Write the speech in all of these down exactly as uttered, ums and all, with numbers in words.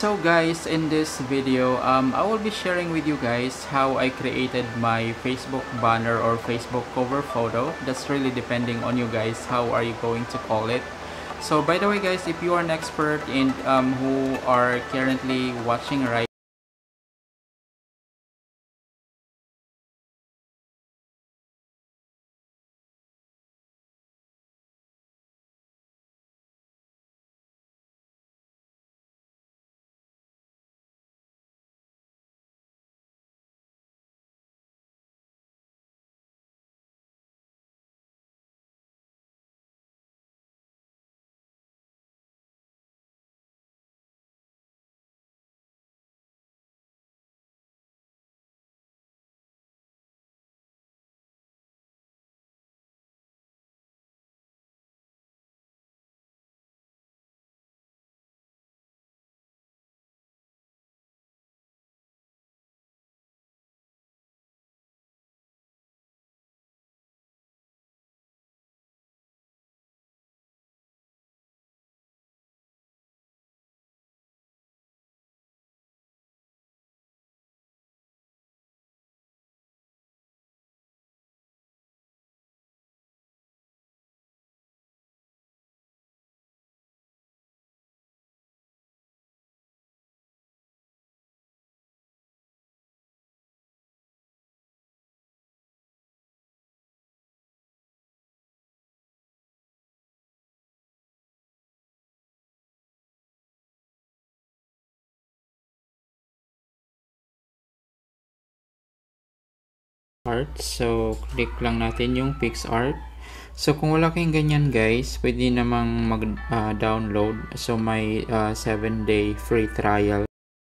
So guys, in this video, um, I will be sharing with you guys how I created my Facebook banner or Facebook cover photo. That's really depending on you guys, how are you going to call it. So by the way guys, if you are an expert in um, who are currently watching right art. So, click lang natin yung Pix Art. So, kung wala kayong ganyan guys, pwede namang mag-download. Uh, so, may uh, seven day free trial.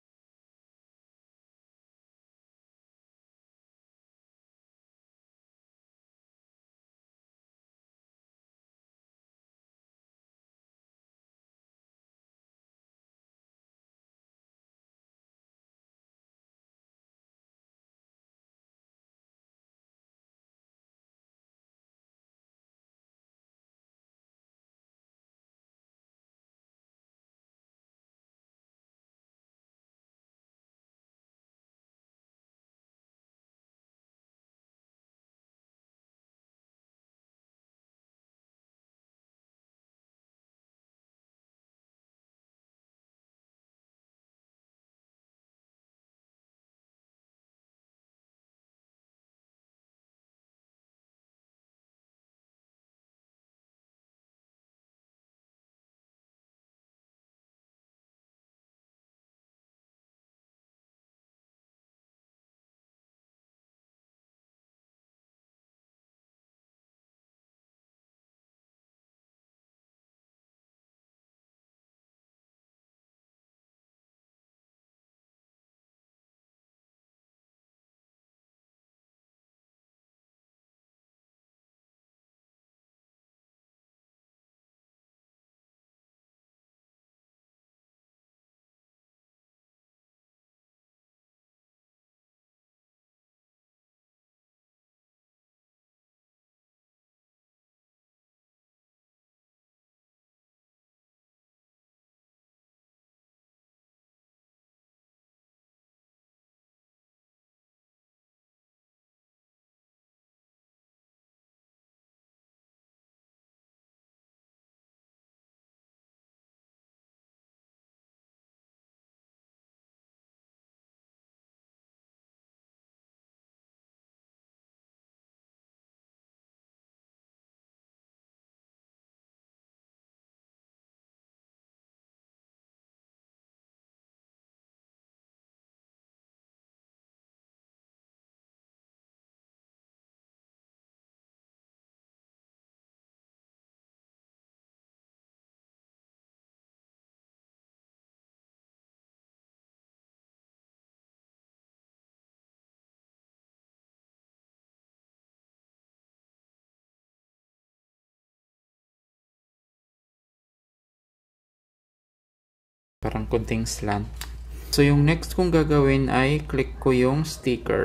Parang konting slant. So, yung next kong gagawin ay click ko yung sticker.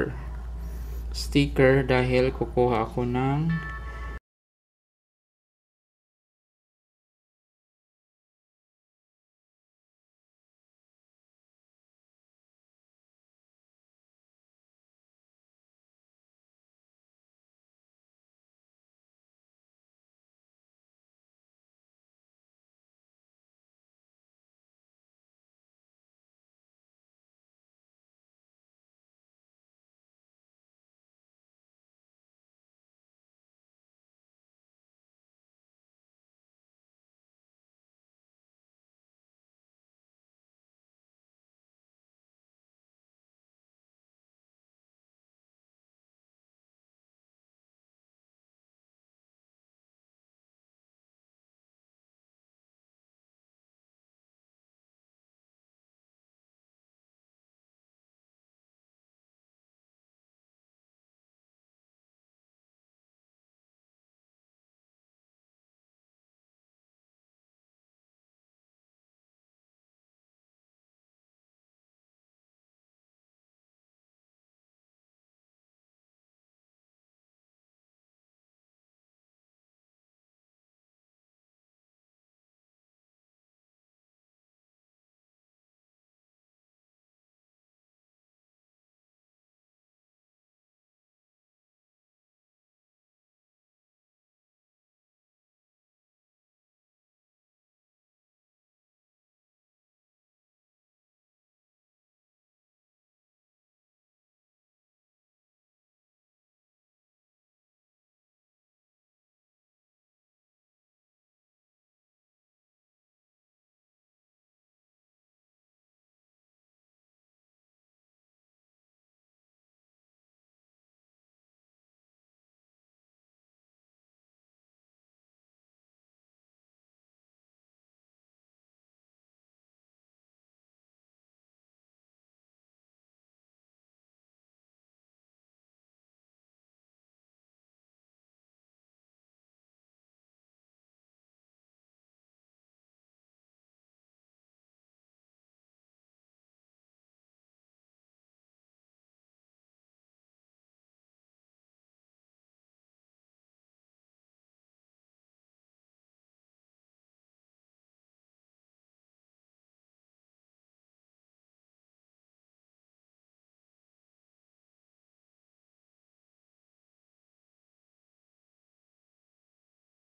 Sticker dahil kukuha ako ng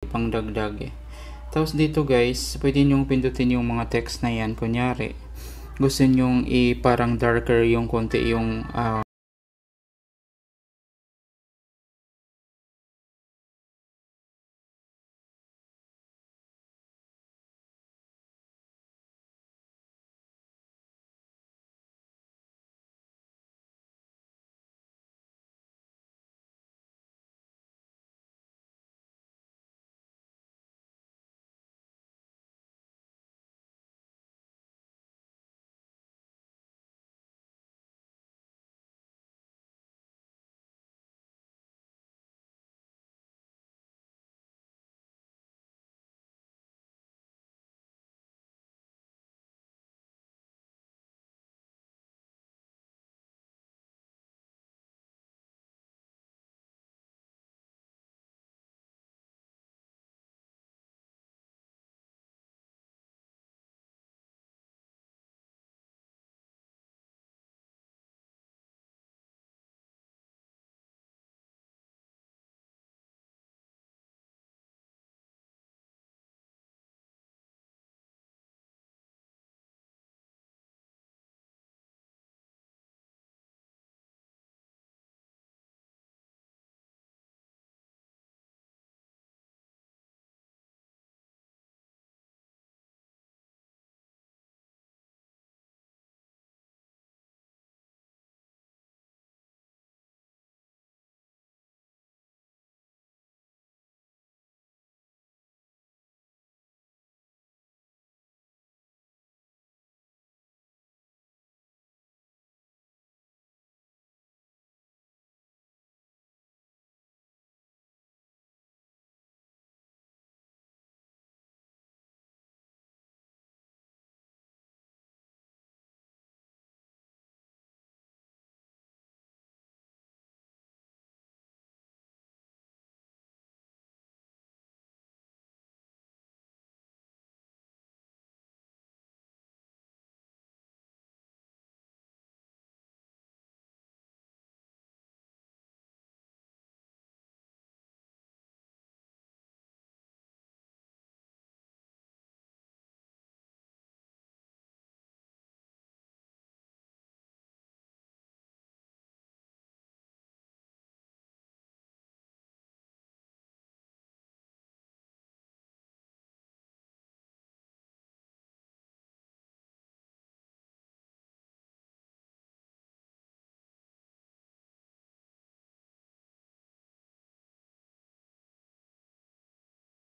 pang dagdag eh. Tapos dito guys, pwede nyong pindutin yung mga text na yan. Kunyari, gusto nyong i parang darker yung konti yung uh,